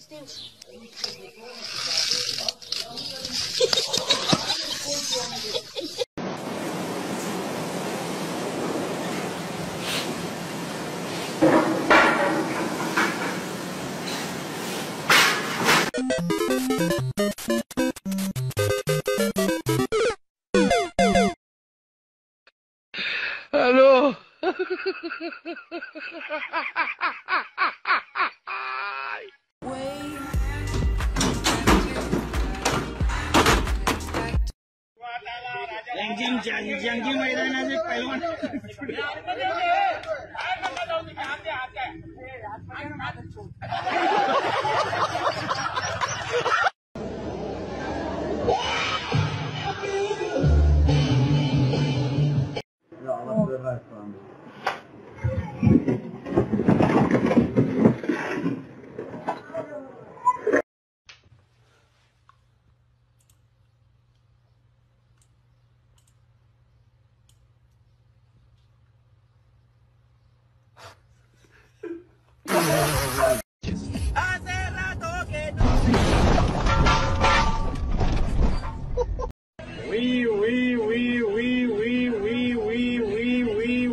¡Aló! Hace rato que no. Oui, oui, oui, oui, oui, oui, oui, oui, oui.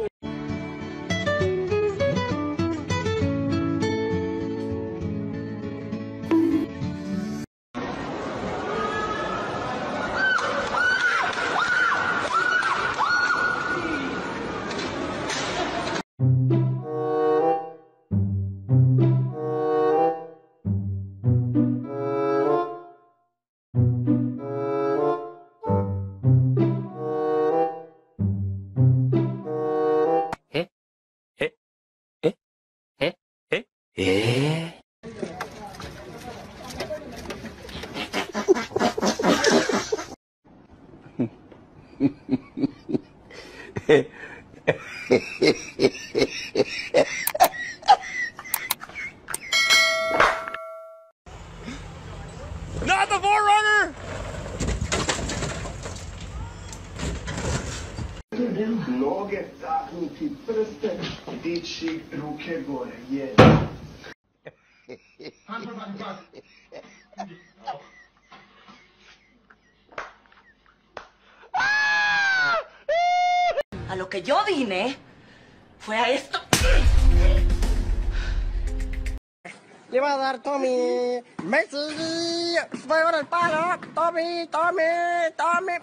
Not the Forerunner! Noge taknuti, prste dići, ruke gore, je. A lo que yo vine fue a esto. Le va a dar Tommy. Messi. Fuego en el palo. Tommy, Tommy, Tommy.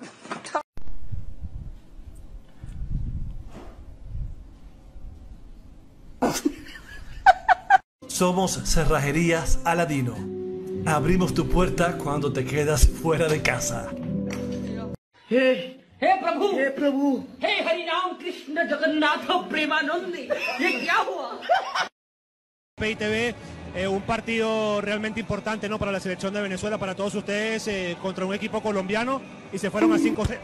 Somos Cerrajerías Aladino. Abrimos tu puerta cuando te quedas fuera de casa. हे प्रभु हे प्रभु हे हरि राम कृष्ण जगन्नाथ प्रेमानंद ये क्या हुआ? PITV, un partido realmente importante, ¿no?, para la selección de Venezuela, para todos ustedes, contra un equipo colombiano, y se fueron a 5-0.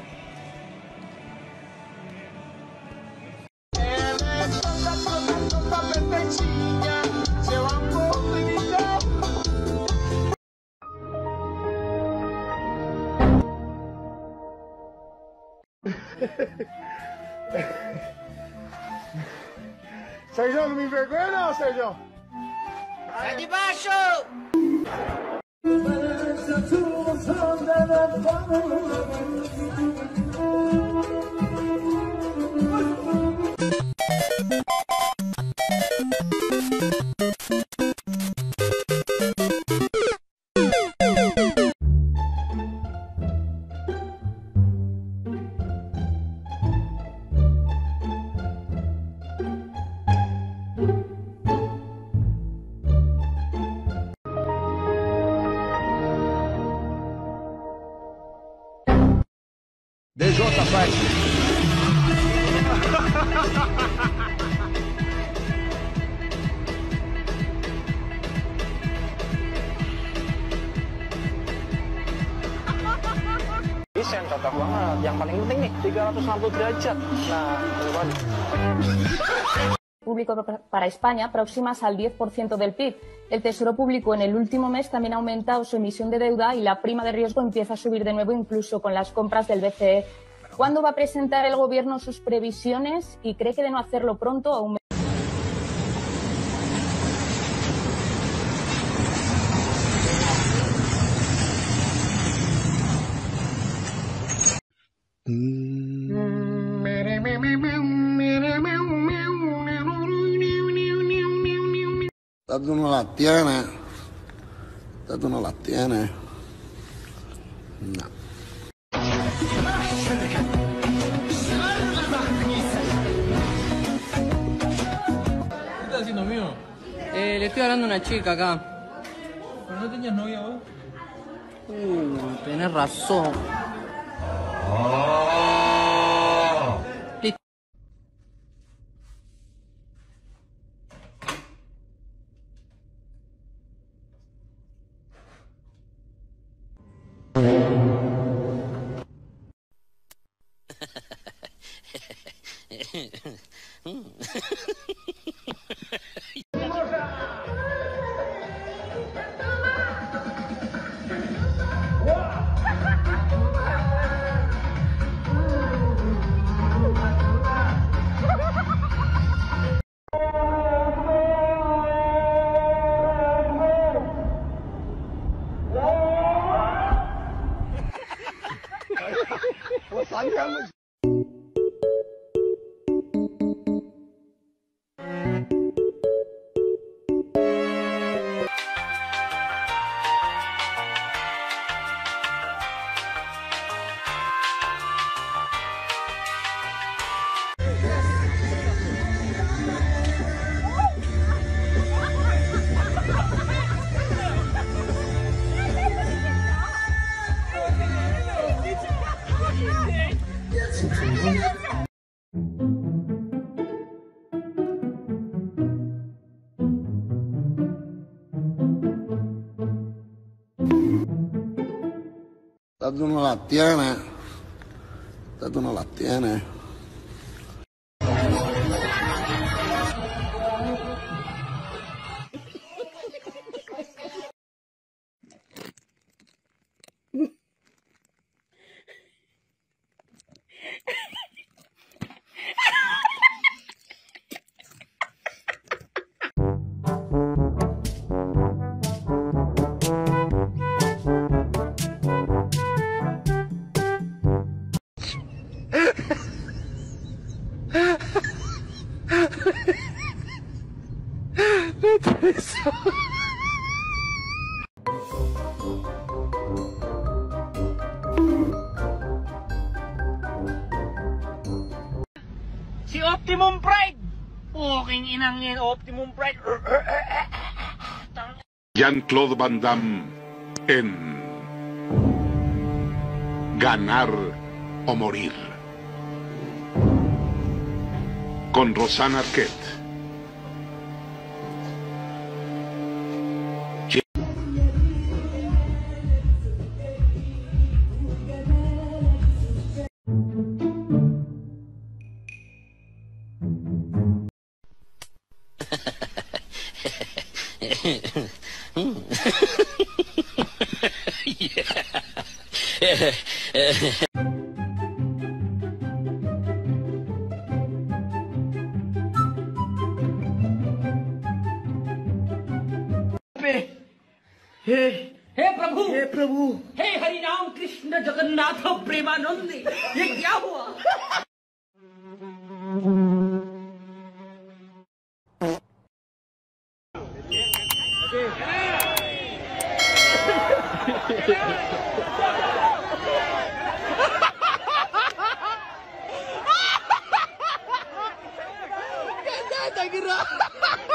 ¿Soy yo mi vergüenza o soy yo? DJ Paz. Desain cocok banget. Yang paling penting nih 360 derajat. Nah, coba. Público para España próximas al 10% del PIB. El Tesoro Público en el último mes también ha aumentado su emisión de deuda y la prima de riesgo empieza a subir de nuevo incluso con las compras del BCE. ¿Cuándo va a presentar el Gobierno sus previsiones y cree que de no hacerlo pronto aún Tú no las tienes. Tú no las tienes. No. ¿Qué estás haciendo, amigo? Le estoy hablando a una chica acá. ¿Pero no tenías novia vos? Tenés razón. Tú no las tienes. Tú no las tienes. Si Optimum Pride! Puking inang yan, Optimum Pride! Jean-Claude Van Damme en Ganar o Morir. Con Rosanna Arquette. हे प्रभु हे हरि राम कृष्ण जगन्नाथ प्रेमानंद ये क्या हुआ Kira.